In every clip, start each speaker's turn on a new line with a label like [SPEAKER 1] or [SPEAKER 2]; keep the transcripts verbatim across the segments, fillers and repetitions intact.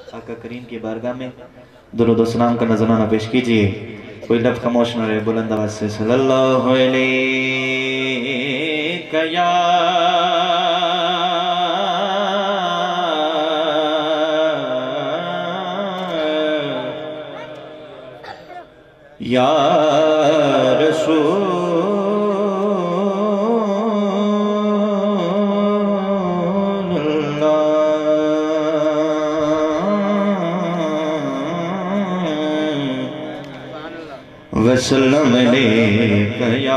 [SPEAKER 1] आका करीम की बारगाह में दुरूद व सलाम का नजराना पेश कीजिए। कोई लफ्ज़ खामोश न रहे, बुलंद आवाज़ से सल्लल्लाहु अलैका या या रसूल वसल्लम अलैका या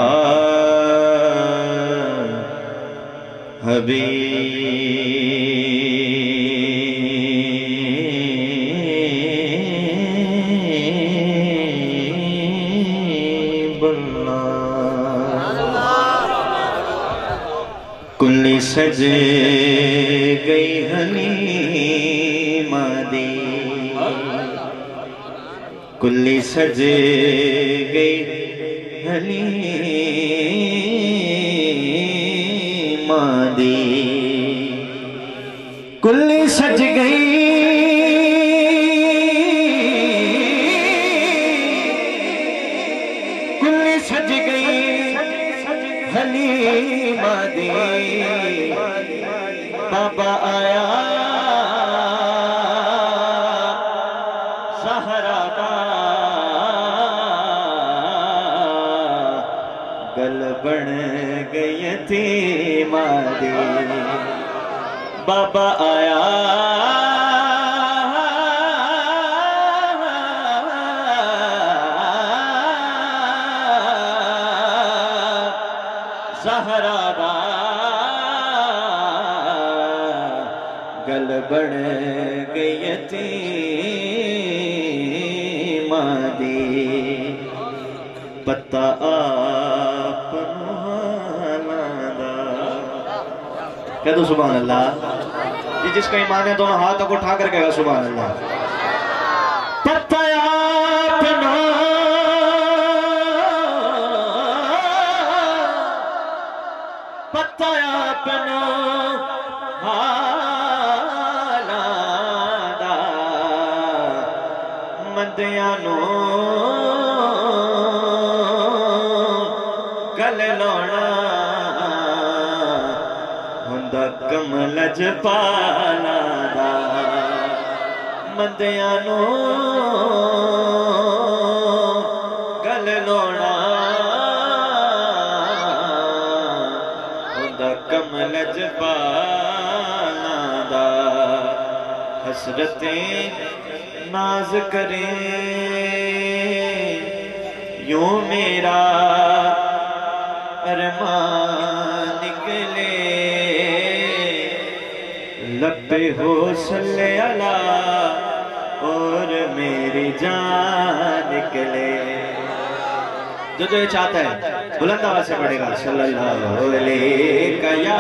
[SPEAKER 1] हबीबल्लाह। कुल्ली सज गई हलीमा दी, कुल्ली सज गई हलीमा दी, कुल्ली सज गई कुल्ली सज गई हलीमा दी। बाबा आया सहरा का, गल बन गई थी मादी। बाबा आया सहरा दा, गल बन गई थी मादी। पता आप कह दो सुभान अल्लाह। ये जिसका ईमान है दोनों हाथों को उठा कर कहेगा सुभान अल्लाह। पता आपना पता आपना हालादा मंदियां नो गल लाना हुंदा कमल जपाला दा। मंदियां नो गल लाना हुंदा कमल जपाला दा। हसरतें नाज करें यूं मेरा अरमान निकले, लपे हो सल्ले अला और मेरी जान निकले। जो जो ये चाहता है बुलंद आवाज से पढ़ेगा सल्लल्लाहु अलैका या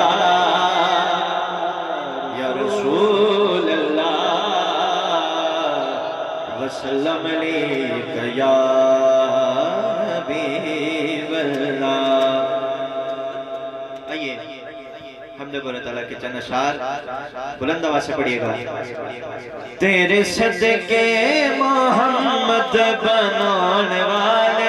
[SPEAKER 1] या रसूल अल्लाह वसल्लम अलैका या हबीबल्लाह। आइए हमदे बोले ताला के चंद अशआर बुलंद आवाज से पढ़िएगा। तेरे सदके मोहम्मद बनाने वाले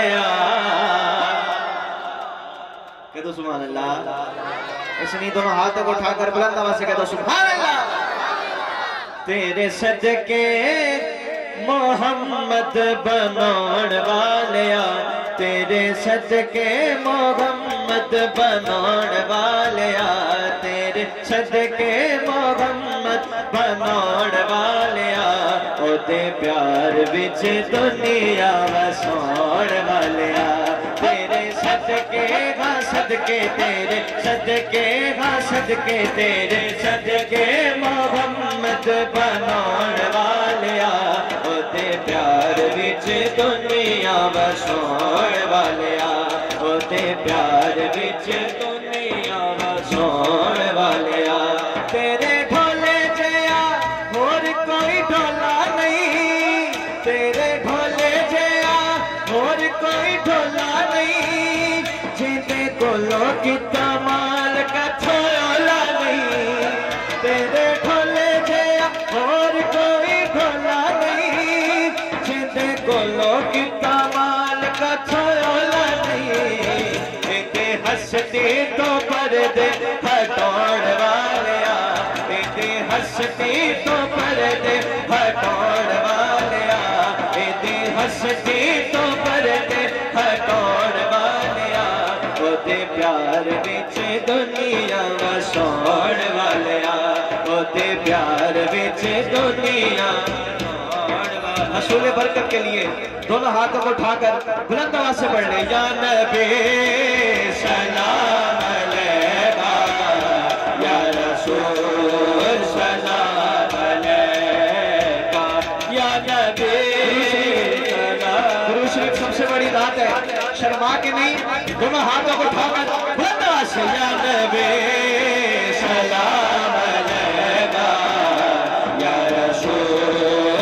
[SPEAKER 1] कह दो सुभान अल्लाह। ऐसे नहीं दोनों हाथों को उठाकर बुलंद आवाज से कह दो सुभान अल्लाह। तेरे सदके मोहम्मद बनाने वाले, तेरे सदके मोहम्मद बनाने वाले, तेरे सदके मोहम्मद बनाने वाले। ओदे प्यार विच दुनिया वसाण वाले, तेरे सदके गा सदके तेरे सदके गा सदके तेरे सदके मोहम्मद बनाने वाले। ओदे प्यार विच दुनिया वसाण वाले, ओदे प्यार विच दुनिया वसाण वाले। तेरे ढोले जया होर कोई ढोला नहीं, तेरे ढोले जया होर कोई ढोला नहीं। जिंदे कोलो किता माल का छोला नहीं, तेरे ढोले जया होर कोई ढोला कोलो की कमाल का छोला नहीं इते हंसते तो पर्दे हटौड़ वाले इते हंसते तो पर्दे हटौड़ वाले इते हंसते तो पर्दे हटौड़ वाले ओते प्यार विच दुनिया वसौड़ वाले ओते प्यार विच दुनिया। रसूल बरकत के लिए दोनों हाथों को उठाकर बुलंद आवाज से पढ़ ले, या नबी सलाम अलैका या रसूल सलाम अलैका या नबी। गुरु शरीफ सबसे बड़ी बात है, शर्मा के नहीं, दोनों हाथों को उठाकर बुलंद आवाज से या नबी सलाम अलैका या रसूल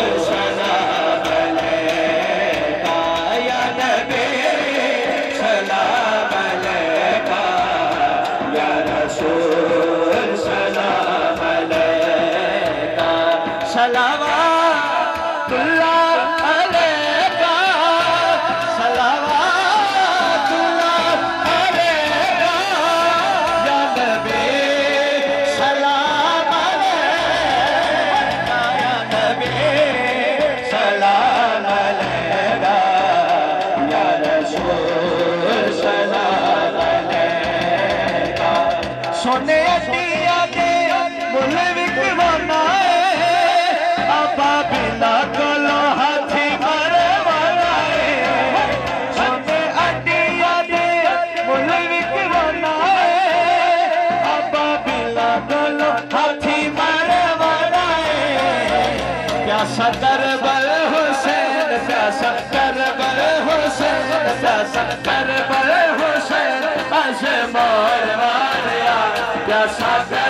[SPEAKER 1] सोने अटिया दे मुल विकवाना आपा बिना कोलो हाथी मरवाना सोने अटिया दे मुल विकवाना आपा बिना कोलो हाथी मरवाना प्यासा करबल हुसैन प्यासा करबल हुसैन प्यासा करबल हुसैन अस मोर प्यासा